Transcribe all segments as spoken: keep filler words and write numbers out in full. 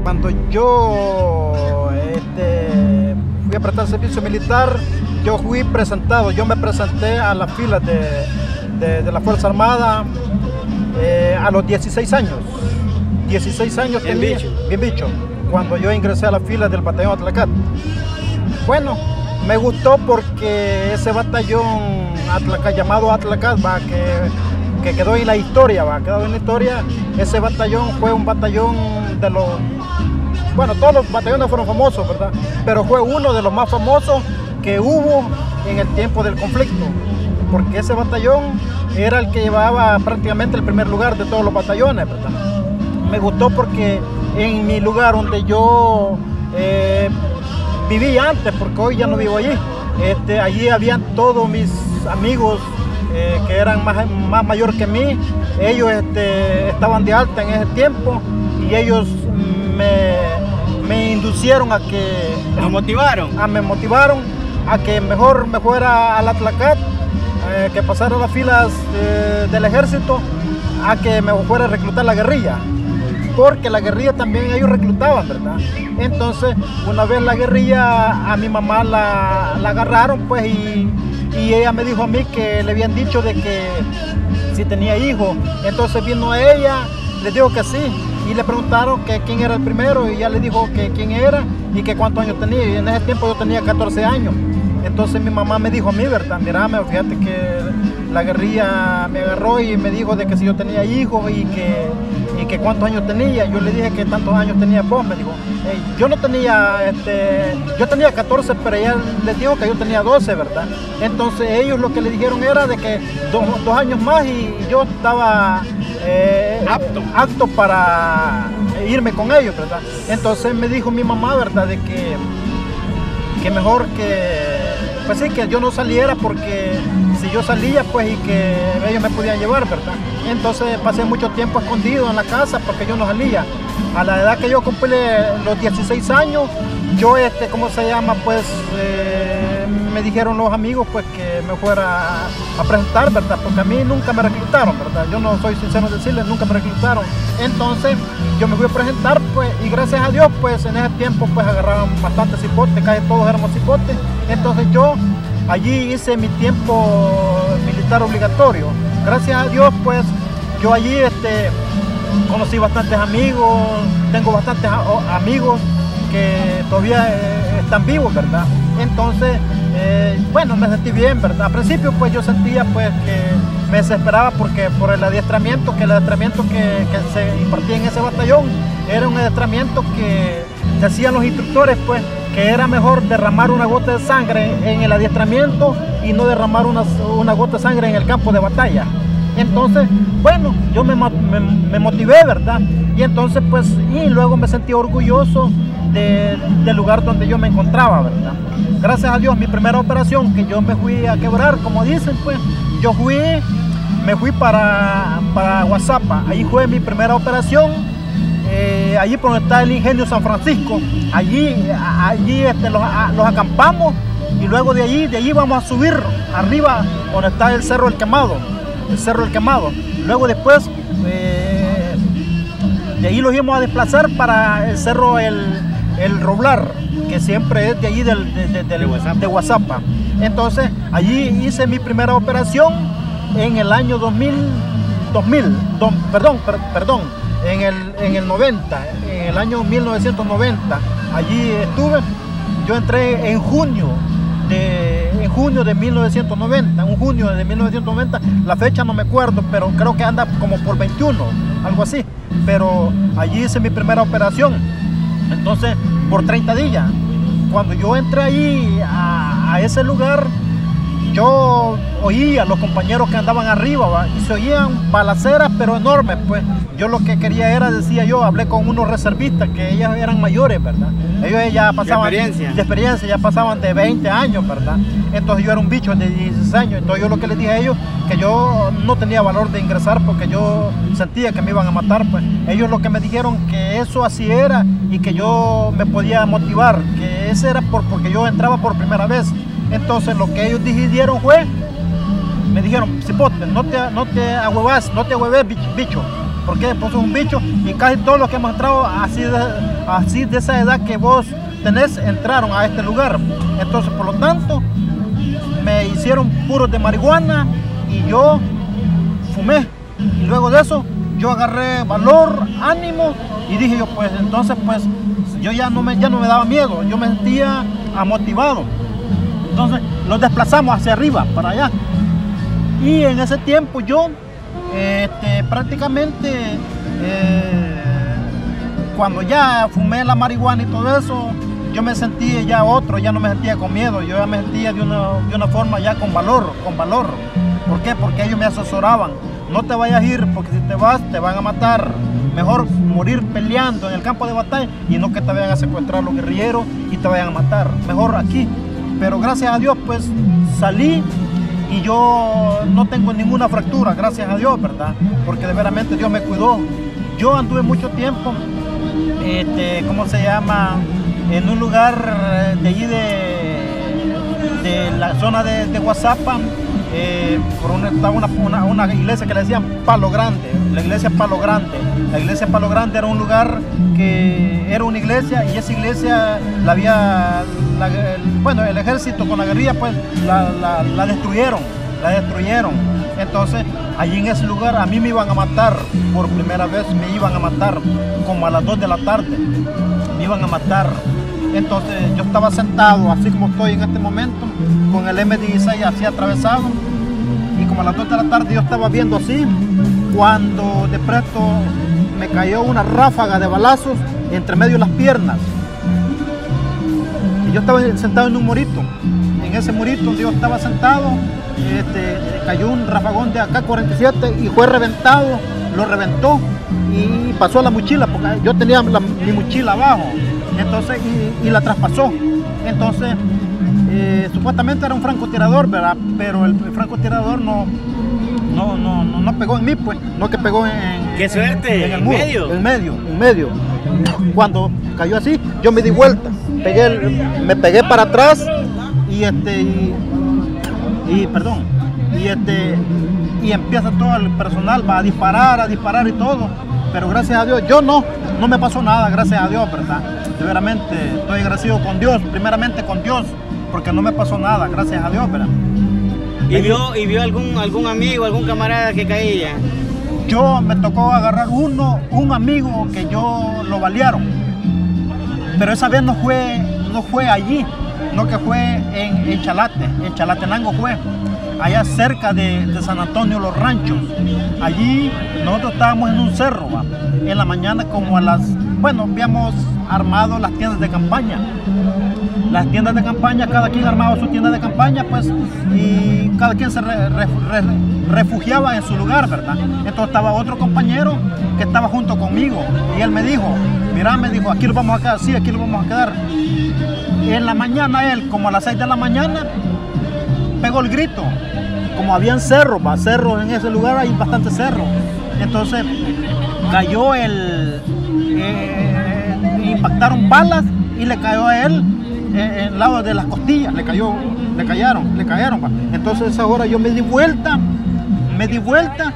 Cuando yo este, fui a prestar servicio militar, yo fui presentado, yo me presenté a las filas de, de, de la Fuerza Armada eh, a los dieciséis años. dieciséis años Bien tenía, bicho. bien bicho, cuando yo ingresé a las filas del batallón Atlacat. Bueno, me gustó porque ese batallón Atlacat, llamado Atlacat, va, que, que quedó en la historia, va, quedó en la historia. Ese batallón fue un batallón de los, bueno, todos los batallones fueron famosos, ¿verdad? Pero fue uno de los más famosos que hubo en el tiempo del conflicto, porque ese batallón era el que llevaba prácticamente el primer lugar de todos los batallones, ¿verdad? Me gustó porque en mi lugar donde yo eh, viví antes, porque hoy ya no vivo allí, este, allí habían todos mis amigos eh, que eran más, más mayores que mí. Ellos este, estaban de alta en ese tiempo y ellos me, me inducieron a que... ¿Los motivaron? A, me motivaron a que mejor me fuera al Atlacat, eh, que pasara a las filas eh, del ejército, a que me fuera a reclutar la guerrilla. Porque la guerrilla también ellos reclutaban, ¿verdad? Entonces, una vez la guerrilla, a mi mamá la, la agarraron, pues, y, y ella me dijo a mí que le habían dicho de que si tenía hijos. Entonces vino a ella, le dijo que sí, y le preguntaron que quién era el primero, y ella le dijo que quién era y que cuántos años tenía. Y en ese tiempo yo tenía catorce años. Entonces mi mamá me dijo a mí, ¿verdad? Mírame, fíjate que la guerrilla me agarró y me dijo de que si yo tenía hijos y que, y que cuántos años tenía. Yo le dije que tantos años tenía vos, me dijo. Hey, yo no tenía, este, yo tenía catorce, pero ella les dijo que yo tenía doce, ¿verdad? Entonces ellos lo que le dijeron era de que dos, dos años más y yo estaba eh, apto. apto para irme con ellos, ¿verdad? Entonces me dijo mi mamá, ¿verdad? De que, que mejor que, pues sí, que yo no saliera porque si yo salía, pues, y que ellos me podían llevar, ¿verdad? Entonces pasé mucho tiempo escondido en la casa porque yo no salía. A la edad que yo cumplí los dieciséis años, yo, este, ¿cómo se llama? Pues eh, me dijeron los amigos, pues, que me fuera a, a presentar, ¿verdad? Porque a mí nunca me reclutaron, ¿verdad? Yo no soy sincero en decirles, nunca me reclutaron. Entonces yo me fui a presentar, pues, y gracias a Dios, pues, en ese tiempo, pues, agarraban bastantes cipotes, casi todos éramos cipotes. Entonces yo allí hice mi tiempo militar obligatorio. Gracias a Dios, pues, yo allí este, conocí bastantes amigos, tengo bastantes amigos que todavía eh, están vivos, ¿verdad? Entonces, eh, bueno, me sentí bien, ¿verdad? Al principio, pues, yo sentía, pues, que me desesperaba porque por el adiestramiento, que el adiestramiento que, que se impartía en ese batallón era un adiestramiento que decían los instructores, pues, que era mejor derramar una gota de sangre en el adiestramiento y no derramar una, una gota de sangre en el campo de batalla. Entonces, bueno, yo me, me, me motivé, ¿verdad? Y entonces, pues, y luego me sentí orgulloso de, del lugar donde yo me encontraba, ¿verdad? Gracias a Dios, mi primera operación, que yo me fui a quebrar, como dicen, pues, yo fui, me fui para, para Guazapa. Ahí fue mi primera operación. Eh, allí por donde está el ingenio San Francisco, allí, allí este, los, los acampamos y luego de allí, de allí vamos a subir arriba donde está el Cerro del Quemado, el Cerro del Quemado. Luego después eh, de ahí los íbamos a desplazar para el Cerro El, el Roblar, que siempre es de allí del, de, de, del, de Guazapa. Entonces allí hice mi primera operación en el año dos mil, dos mil, do, perdón, per, perdón. En el, en el noventa, en el año mil novecientos noventa, allí estuve. Yo entré en junio de, en junio de mil novecientos noventa, un junio de mil novecientos noventa, la fecha no me acuerdo, pero creo que anda como por veintiuno, algo así. Pero allí hice mi primera operación, entonces por treinta días. Cuando yo entré allí a, a ese lugar, yo oía a los compañeros que andaban arriba, ¿va? Y se oían balaceras pero enormes, pues. Yo lo que quería era, decía yo, hablé con unos reservistas que ellos eran mayores, ¿verdad? Ellos ya pasaban... ¿De experiencia? De experiencia, ya pasaban de veinte años, ¿verdad? Entonces yo era un bicho de dieciséis años, entonces yo lo que les dije a ellos, que yo no tenía valor de ingresar porque yo sentía que me iban a matar, pues. Ellos lo que me dijeron que eso así era y que yo me podía motivar, que ese era por, porque yo entraba por primera vez. Entonces lo que ellos decidieron fue, me dijeron, cipote, no te, no te ahuevas, no te ahueves, bicho, porque pues es un bicho y casi todos los que hemos entrado así de, así de esa edad que vos tenés, entraron a este lugar. Entonces, por lo tanto, me hicieron puros de marihuana y yo fumé. Y luego de eso, yo agarré valor, ánimo y dije yo, pues entonces, pues yo ya no me, ya no me daba miedo, yo me sentía motivado. Entonces, los desplazamos hacia arriba, para allá. Y en ese tiempo yo, este, prácticamente, eh, cuando ya fumé la marihuana y todo eso, yo me sentía ya otro, ya no me sentía con miedo, yo ya me sentía de una, de una forma ya con valor, con valor. ¿Por qué? Porque ellos me asesoraban. No te vayas a ir, porque si te vas te van a matar. Mejor morir peleando en el campo de batalla y no que te vayan a secuestrar los guerrilleros y te vayan a matar. Mejor aquí. Pero gracias a Dios pues salí y yo no tengo ninguna fractura, gracias a Dios, ¿verdad? Porque de veramente Dios me cuidó. Yo anduve mucho tiempo, este, ¿cómo se llama? En un lugar de allí de, de la zona de, de Guazapa. Eh, por una, estaba una, una, una iglesia que le decían Palo Grande, la iglesia Palo Grande. La iglesia Palo Grande era un lugar que era una iglesia y esa iglesia la había, la, el, bueno, el ejército con la guerrilla pues la, la, la destruyeron, la destruyeron. Entonces allí en ese lugar a mí me iban a matar, por primera vez me iban a matar, como a las dos de la tarde, me iban a matar. Entonces yo estaba sentado, así como estoy en este momento, con el eme dieciséis así atravesado, y como a las dos de la tarde yo estaba viendo así, cuando de pronto me cayó una ráfaga de balazos entre medio de las piernas. Y yo estaba sentado en un murito, en ese murito donde yo estaba sentado, este, cayó un rafagón de A K cuarenta y siete y fue reventado, lo reventó y pasó a la mochila, porque yo tenía la, mi mochila abajo. Entonces, y, y la traspasó. Entonces, eh, supuestamente era un francotirador, ¿verdad? Pero el, el francotirador no, no, no, no, no pegó en mí, pues, no que pegó en, ¡qué suerte! En, en el ¿En muro, medio? En medio, en medio. Cuando cayó así, yo me di vuelta, pegué el, me pegué para atrás y este, y, y perdón, y este, y empieza todo el personal, va a disparar, a disparar y todo. Pero gracias a Dios, yo no, no me pasó nada, gracias a Dios, ¿verdad? De veramente estoy agradecido con Dios, primeramente con Dios, porque no me pasó nada, gracias a Dios, ¿verdad? ¿Y vio, y vio algún, algún amigo, algún camarada que caía? Yo me tocó agarrar uno, un amigo que yo lo balearon, pero esa vez no fue, no fue allí, no que fue en, en Chalate, en Chalatenango fue. Allá cerca de, de San Antonio Los Ranchos. Allí nosotros estábamos en un cerro, ¿va? En la mañana como a las, bueno, habíamos armado las tiendas de campaña. Las tiendas de campaña, cada quien armaba su tienda de campaña, pues, y cada quien se re, re, re, refugiaba en su lugar, ¿verdad? Entonces estaba otro compañero que estaba junto conmigo y él me dijo, mira, me dijo, aquí lo vamos a quedar, sí, aquí lo vamos a quedar. Y en la mañana él, como a las seis de la mañana, pegó el grito. Como habían cerros, ¿va? Cerros en ese lugar hay bastantes cerros. Entonces cayó el, eh, impactaron balas y le cayó a él eh, en el lado de las costillas, le cayó, le cayeron, le cayeron. ¿va? Entonces esa hora yo me di vuelta, me di vuelta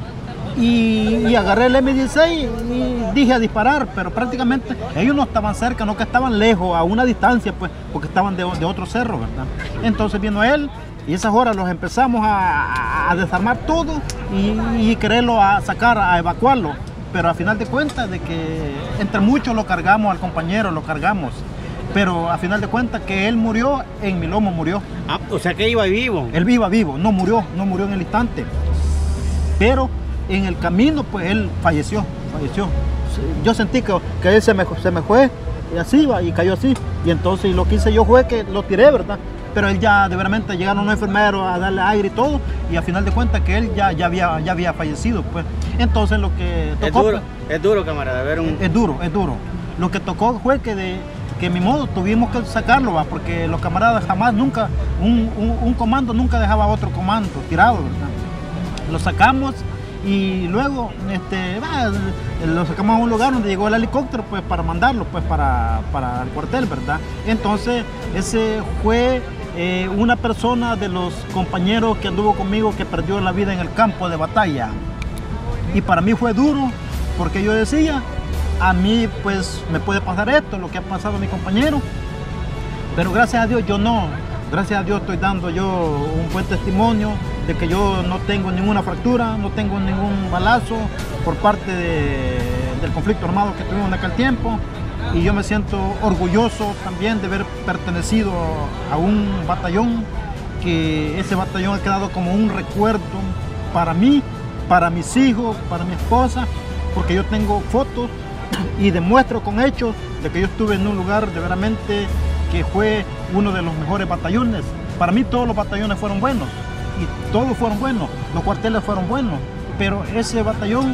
y, y agarré el eme dieciséis y dije a disparar, pero prácticamente ellos no estaban cerca, no que estaban lejos, a una distancia, pues, porque estaban de, de otro cerro, ¿verdad? Entonces vino él. Y esas horas los empezamos a, a desarmar todo y, y quererlo a sacar, a evacuarlo. Pero a final de cuentas, de que entre muchos lo cargamos al compañero, lo cargamos. Pero a final de cuentas que él murió, en mi lomo murió. Ah, o sea que iba vivo. Él iba vivo, no murió, no murió en el instante. Pero en el camino, pues él falleció, falleció. Yo sentí que, que él se me, se me fue y así iba y cayó así. Y entonces lo que hice yo fue que lo tiré, ¿verdad? Pero él ya, de veramente, llegaron unos enfermeros a darle aire y todo, y a final de cuentas que él ya, ya, había, ya había fallecido, pues. Entonces lo que tocó... Es duro, pues, es duro, camarada, ver un... Es, es duro, es duro. Lo que tocó fue que de que mi modo tuvimos que sacarlo, ¿va? Porque los camaradas jamás, nunca, un, un, un comando nunca dejaba otro comando tirado, ¿verdad? Lo sacamos y luego este, bah, lo sacamos a un lugar donde llegó el helicóptero, pues, para mandarlo, pues, para, para el cuartel, ¿verdad? Entonces ese fue... Eh, una persona de los compañeros que anduvo conmigo que perdió la vida en el campo de batalla. Y para mí fue duro porque yo decía, a mí pues me puede pasar esto, lo que ha pasado a mi compañero, pero gracias a Dios yo no, gracias a Dios estoy dando yo un buen testimonio de que yo no tengo ninguna fractura, no tengo ningún balazo por parte de, del conflicto armado que tuvimos en aquel tiempo, y yo me siento orgulloso también de haber pertenecido a un batallón, que ese batallón ha quedado como un recuerdo para mí, para mis hijos, para mi esposa, porque yo tengo fotos y demuestro con hechos de que yo estuve en un lugar de veramente que fue uno de los mejores batallones. Para mí todos los batallones fueron buenos y todos fueron buenos, los cuarteles fueron buenos, pero ese batallón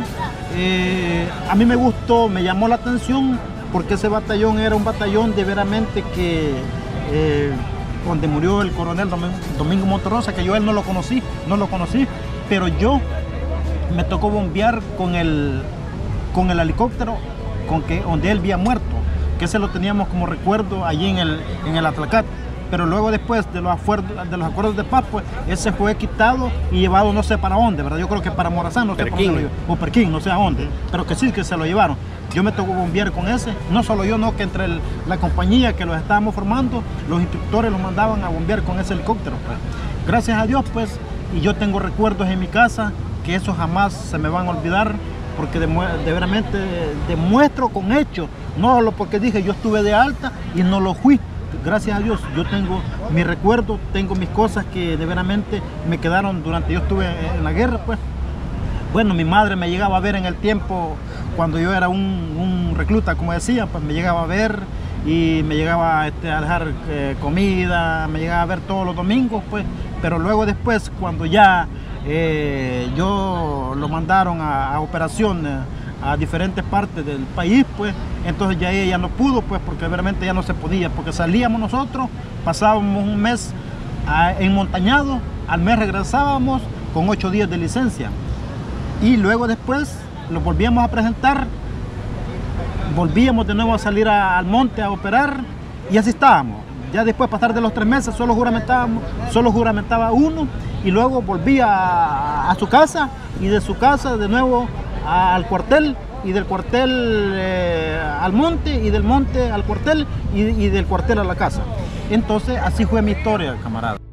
eh, a mí me gustó, me llamó la atención, porque ese batallón era un batallón de veramente que eh, donde murió el coronel Domingo Monterrosa, que yo él no lo conocí, no lo conocí, pero yo me tocó bombear con el, con el helicóptero con que, donde él había muerto, que ese lo teníamos como recuerdo allí en el, en el Atlacat. Pero luego después de los, acuerdos, de los acuerdos de paz, pues ese fue quitado y llevado no sé para dónde, ¿verdad? Yo creo que para Morazán, no sé para dónde, o Perquín, no sé a dónde, pero que sí que se lo llevaron. Yo me tocó bombear con ese, no solo yo, no, que entre el, la compañía que los estábamos formando, los instructores los mandaban a bombear con ese helicóptero, pues. Gracias a Dios, pues, y yo tengo recuerdos en mi casa que eso jamás se me van a olvidar, porque de, de veramente demuestro con hechos, no solo porque dije yo estuve de alta y no lo fui. Gracias a Dios, yo tengo mi recuerdo, tengo mis cosas que de veramente me quedaron durante yo estuve en la guerra, pues. Bueno, mi madre me llegaba a ver en el tiempo, cuando yo era un, un recluta, como decía, pues me llegaba a ver y me llegaba este, a dejar eh, comida, me llegaba a ver todos los domingos, pues. Pero luego después, cuando ya eh, yo lo mandaron a, a operación eh, a diferentes partes del país, pues, entonces ya ella no pudo, pues, porque realmente ya no se podía, porque salíamos nosotros, pasábamos un mes a, en Montañado, al mes regresábamos con ocho días de licencia, y luego después lo volvíamos a presentar, volvíamos de nuevo a salir a, al monte a operar, y así estábamos. Ya después, pasar de los tres meses, solo juramentábamos, solo juramentaba uno, y luego volvía a, a su casa, y de su casa de nuevo al cuartel, y del cuartel eh, al monte, y del monte al cuartel, y, y del cuartel a la casa. Entonces así fue mi historia, camarada.